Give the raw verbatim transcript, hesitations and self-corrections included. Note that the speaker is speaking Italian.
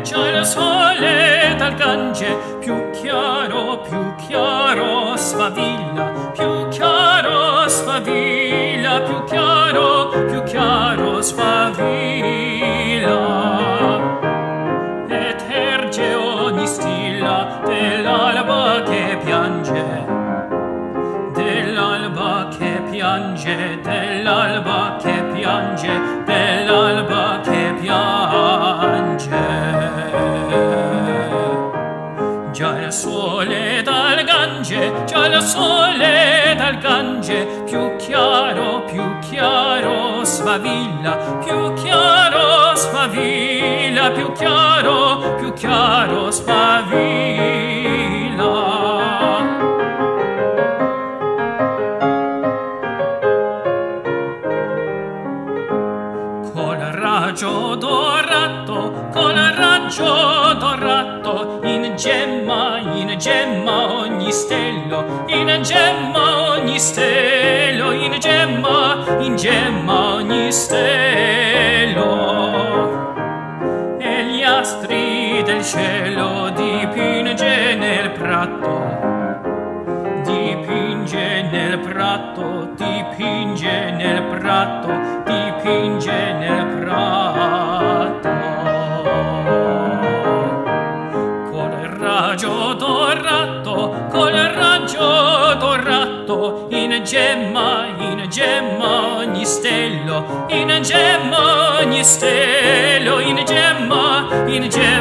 già il sole dal Gange, più chiaro, più chiaro sfavilla, più chiaro sfavilla, più chiaro, più chiaro sfavilla. E terge ogni stilla dell'alba che piange, dell'alba che piange, dell'alba che piange, dell'alba che piange. Già il sole dal Gange, già il sole dal Gange, più chiaro, più chiaro sfavilla, più chiaro sfavilla, più chiaro, più chiaro sfavilla. Col raggio dorato, col raggio dorato, in gemma, in gemma ogni stello, in gemma ogni stello, in gemma, in gemma ogni stello. E gli astri del cielo dipinge nel prato, dipinge nel prato, dipinge nel prato, dipinge nel prato. Col raggio dorato, col raggio dorato, in gemma, in gemma ogni stello, in gemma ogni stello, in gemma, in gemma